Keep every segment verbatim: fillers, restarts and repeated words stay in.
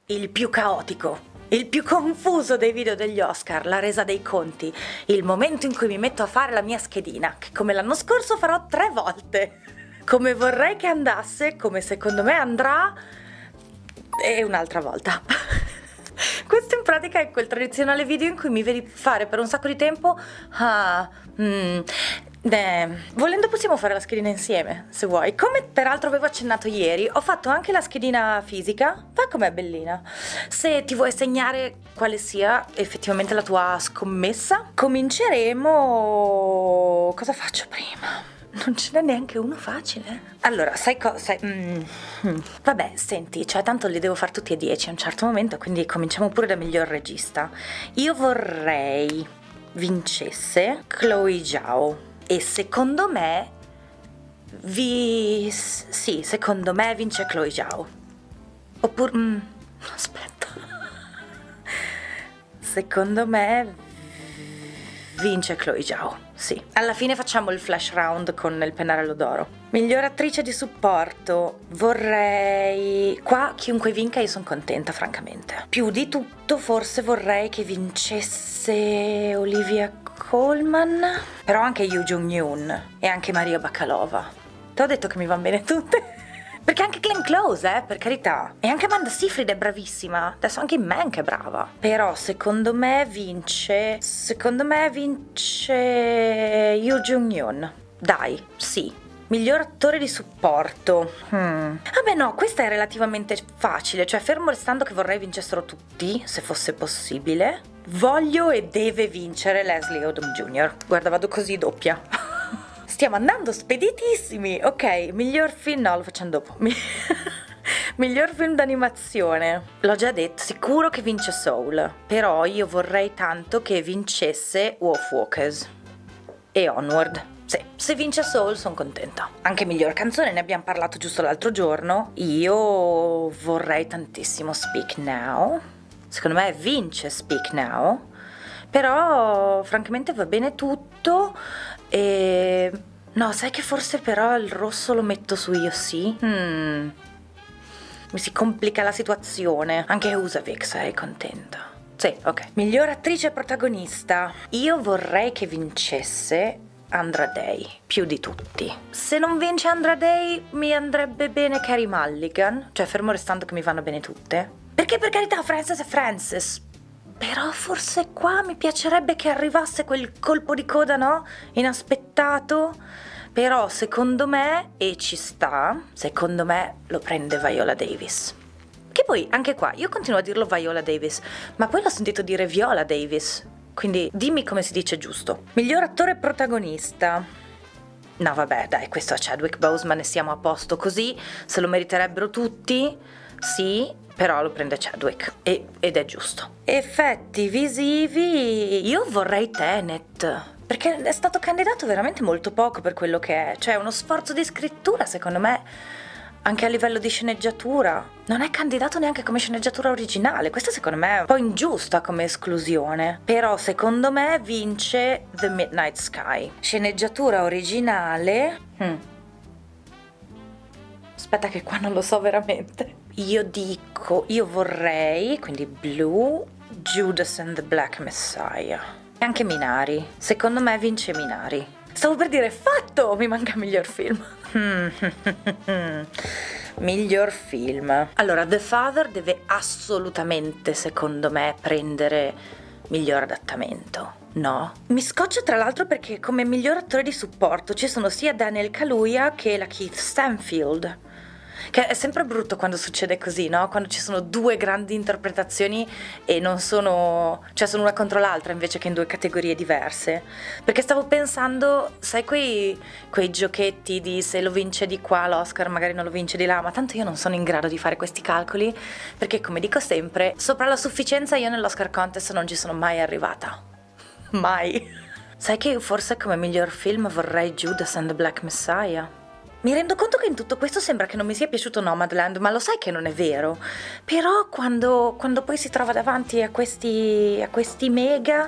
il più caotico, il più confuso dei video degli Oscar, la resa dei conti, il momento in cui mi metto a fare la mia schedina, che come l'anno scorso farò tre volte. Come vorrei che andasse, come secondo me andrà, e un'altra volta. Questo in pratica è quel tradizionale video in cui mi vedi fare per un sacco di tempo ah, mm, eh, volendo possiamo fare la schedina insieme, se vuoi. Come peraltro avevo accennato ieri, ho fatto anche la schedina fisica. Va com'è bellina. Se ti vuoi segnare quale sia effettivamente la tua scommessa, cominceremo... Cosa faccio prima? Non ce n'è neanche uno facile. Allora, sai cosa? Mm, mm. Vabbè, senti, cioè tanto li devo fare tutti e dieci a un certo momento, quindi cominciamo pure da miglior regista. Io vorrei vincesse Chloe Zhao. E secondo me vi... sì, secondo me vince Chloe Zhao. Oppure... Mm, aspetta. Secondo me vince Chloe Zhao, sì. Alla fine facciamo il flash round con il pennarello d'oro. Miglior attrice di supporto, vorrei... Qua chiunque vinca io sono contenta, francamente. Più di tutto forse vorrei che vincesse Olivia Colman, però anche Yoo Jung-yoon e anche Maria Bakalova. Ti ho detto che mi vanno bene tutte. Perché anche Glenn Close, eh, per carità. E anche Amanda Seyfried è bravissima. Adesso anche Mank è brava. Però secondo me vince... Secondo me vince... Yoo Jung-yoon. Dai, sì. Miglior attore di supporto. Hmm. Vabbè no, questa è relativamente facile. Cioè, fermo restando che vorrei vincessero tutti, se fosse possibile. Voglio e deve vincere Leslie Odom Junior Guarda, vado così doppia. Stiamo andando speditissimi. Ok, miglior film... No, lo facciamo dopo. Miglior film d'animazione. L'ho già detto, sicuro che vince Soul. Però io vorrei tanto che vincesse Wolf Walkers e Onward. Sì, se vince Soul sono contenta. Anche miglior canzone, ne abbiamo parlato giusto l'altro giorno. Io vorrei tantissimo Speak Now. Secondo me vince Speak Now. Però francamente va bene tutto. E... no, sai che forse però il rosso lo metto su Io Sì? Hmm. Mi si complica la situazione. Anche Husavik sei contenta. Sì, ok. Miglior attrice protagonista. Io vorrei che vincesse Andra Day, più di tutti. Se non vince Andra Day mi andrebbe bene Carey Mulligan. Cioè, fermo restando che mi vanno bene tutte. Perché per carità Frances è Frances. Però forse qua mi piacerebbe che arrivasse quel colpo di coda, no? Inaspettato. Però secondo me, e ci sta, secondo me lo prende Viola Davis. Che poi, anche qua, io continuo a dirlo Viola Davis, ma poi l'ho sentito dire Viola Davis. Quindi dimmi come si dice giusto. Miglior attore protagonista. No vabbè, dai, questo è Chadwick Boseman e siamo a posto così. Se lo meriterebbero tutti, sì, però lo prende Chadwick e, ed è giusto. Effetti visivi, io vorrei Tenet, perché è stato candidato veramente molto poco per quello che è. Cioè uno sforzo di scrittura, secondo me, anche a livello di sceneggiatura. Non è candidato neanche come sceneggiatura originale. Questa secondo me è un po' ingiusta come esclusione. Però secondo me vince The Midnight Sky. Sceneggiatura originale. Hmm. Aspetta che qua non lo so veramente. Io dico, io vorrei, quindi Blue, Judas and the Black Messiah. E anche Minari. Secondo me vince Minari. Stavo per dire, fatto! Mi manca miglior film. Miglior film. Allora, The Father deve assolutamente, secondo me, prendere miglior adattamento. No? Mi scoccia tra l'altro perché come miglior attore di supporto ci sono sia Daniel Kaluuya che la Keith Stanfield. Che è sempre brutto quando succede così, no? Quando ci sono due grandi interpretazioni e non sono... cioè sono una contro l'altra invece che in due categorie diverse. Perché stavo pensando, sai quei, quei giochetti di se lo vince di qua l'Oscar magari non lo vince di là, ma tanto io non sono in grado di fare questi calcoli, perché come dico sempre, sopra la sufficienza io nell'Oscar Contest non ci sono mai arrivata. Mai. Sai che io forse come miglior film vorrei Judas and the Black Messiah? Mi rendo conto che in tutto questo sembra che non mi sia piaciuto Nomadland, ma lo sai che non è vero. Però quando, quando poi si trova davanti a questi, a questi mega...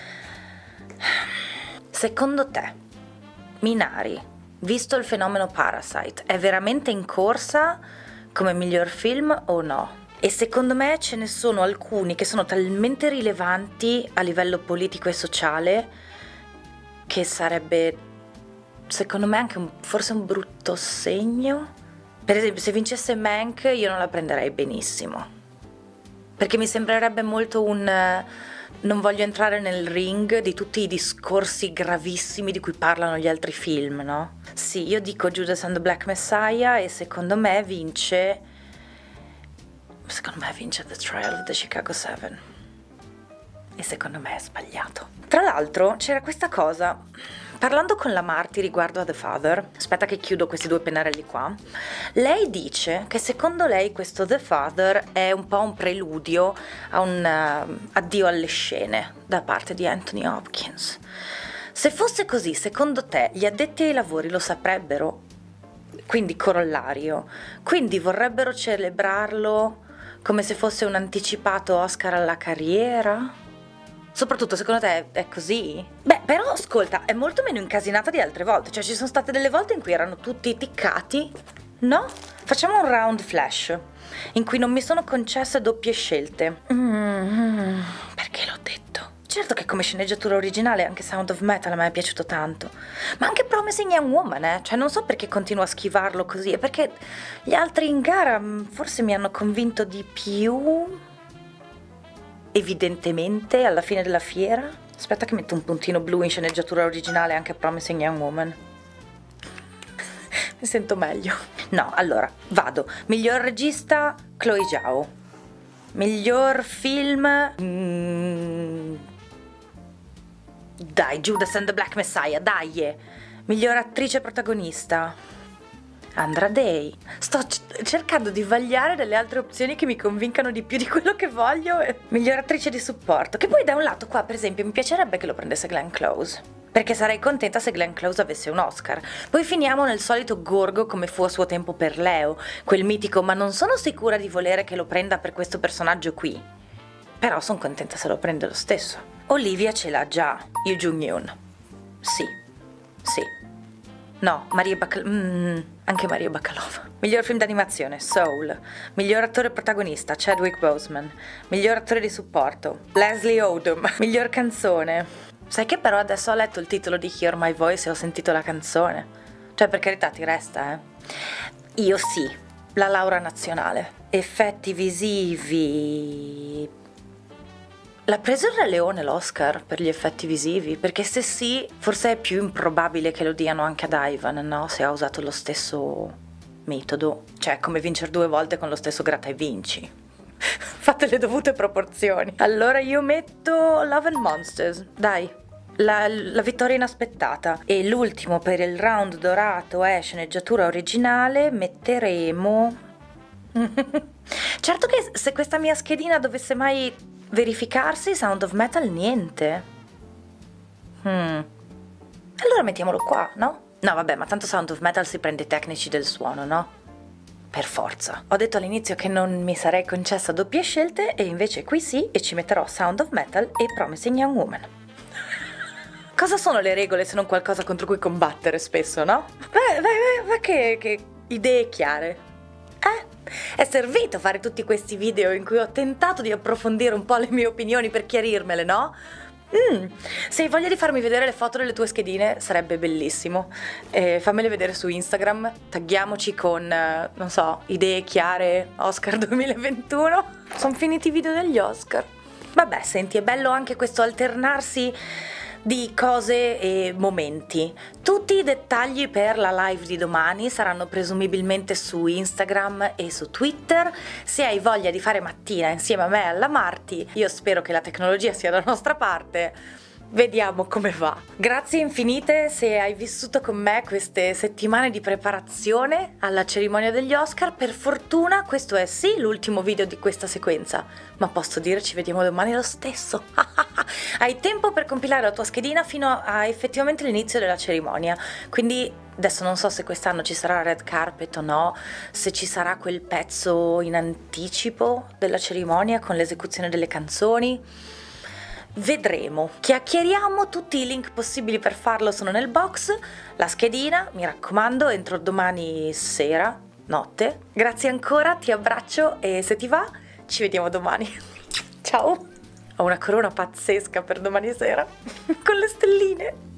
Secondo te, Minari, visto il fenomeno Parasite, è veramente in corsa come miglior film o no? E secondo me ce ne sono alcuni che sono talmente rilevanti a livello politico e sociale che sarebbe, secondo me, anche un, forse un brutto segno. Per esempio, se vincesse Mank io non la prenderei benissimo, perché mi sembrerebbe molto un non voglio entrare nel ring di tutti i discorsi gravissimi di cui parlano gli altri film, no? Sì, io dico Judas and the Black Messiah e secondo me vince secondo me vince The Trial of the Chicago seven e secondo me è sbagliato. Tra l'altro c'era questa cosa, parlando con la Marti riguardo a The Father, aspetta che chiudo questi due pennarelli qua, lei dice che secondo lei questo The Father è un po' un preludio a un uh, addio alle scene da parte di Anthony Hopkins. Se fosse così, secondo te gli addetti ai lavori lo saprebbero? Quindi corollario, quindi vorrebbero celebrarlo come se fosse un anticipato Oscar alla carriera? Soprattutto, secondo te è così? Beh, però ascolta, è molto meno incasinata di altre volte. Cioè, ci sono state delle volte in cui erano tutti ticcati, no? Facciamo un round flash in cui non mi sono concesse doppie scelte. Mm, perché l'ho detto? Certo che come sceneggiatura originale anche Sound of Metal a me è piaciuto tanto, ma anche Promising Young Woman, eh? Cioè non so perché continuo a schivarlo così, è perché gli altri in gara forse mi hanno convinto di più, evidentemente, alla fine della fiera. Aspetta che metto un puntino blu in sceneggiatura originale anche Promising Young Woman. Mi sento meglio. No, allora, vado. Miglior regista, Chloe Zhao. Miglior film... Mm, dai, Judas and the Black Messiah, dai! Miglior attrice protagonista, Andra Day. Sto c- cercando di vagliare delle altre opzioni che mi convincano di più di quello che voglio. Miglior attrice di supporto, che poi da un lato qua, per esempio, mi piacerebbe che lo prendesse Glenn Close, perché sarei contenta se Glenn Close avesse un Oscar. Poi finiamo nel solito gorgo come fu a suo tempo per Leo, quel mitico ma non sono sicura di volere che lo prenda per questo personaggio qui. Però sono contenta se lo prende lo stesso. Olivia ce l'ha già, Yoo Jung-yoon. Sì, sì. No, Maria Bacal... Mm, anche Maria Bakalova. Miglior film d'animazione, Soul. Miglior attore protagonista, Chadwick Boseman. Miglior attore di supporto, Leslie Odom. Miglior canzone. Sai che però adesso ho letto il titolo di Hear My Voice e ho sentito la canzone. Cioè, per carità, ti resta, eh? Io sì, la Laura nazionale. Effetti visivi... L'ha preso il Re Leone l'Oscar per gli effetti visivi? Perché se sì, forse è più improbabile che lo diano anche ad Ivan, no? Se ha usato lo stesso metodo. Cioè, come vincere due volte con lo stesso gratta e vinci. Fate le dovute proporzioni. Allora io metto Love and Monsters, dai. La, la vittoria inaspettata. E l'ultimo per il round dorato è sceneggiatura originale, metteremo... Certo che se questa mia schedina dovesse mai... verificarsi, Sound of Metal niente. Hmm. Allora mettiamolo qua, no? No vabbè, ma tanto Sound of Metal si prende i tecnici del suono, no? Per forza. Ho detto all'inizio che non mi sarei concessa doppie scelte e invece qui sì, e ci metterò Sound of Metal e Promising Young Woman. Cosa sono le regole se non qualcosa contro cui combattere spesso, no? Beh, beh, beh, che, che idee chiare. Eh? È servito fare tutti questi video in cui ho tentato di approfondire un po' le mie opinioni per chiarirmele, no? Mm. Se hai voglia di farmi vedere le foto delle tue schedine sarebbe bellissimo. Eh, fammele vedere su Instagram, tagghiamoci con, eh, non so, idee chiare Oscar duemilaventuno. Sono finiti i video degli Oscar. Vabbè, senti, è bello anche questo alternarsi di cose e momenti. Tutti i dettagli per la live di domani saranno presumibilmente su Instagram e su Twitter. Se hai voglia di fare mattina insieme a me alla Marti, io spero che la tecnologia sia dalla nostra parte. Vediamo come va. Grazie infinite se hai vissuto con me queste settimane di preparazione alla cerimonia degli Oscar. Per fortuna questo è sì l'ultimo video di questa sequenza, ma posso dire ci vediamo domani lo stesso. Hai tempo per compilare la tua schedina fino a effettivamente l'inizio della cerimonia, quindi adesso non so se quest'anno ci sarà red carpet o no, se ci sarà quel pezzo in anticipo della cerimonia con l'esecuzione delle canzoni. Vedremo. Chiacchieriamo, tutti i link possibili per farlo sono nel box. La schedina, mi raccomando, entro domani sera, notte. Grazie ancora, ti abbraccio e se ti va ci vediamo domani. Ciao! Ho una corona pazzesca per domani sera con le stelline.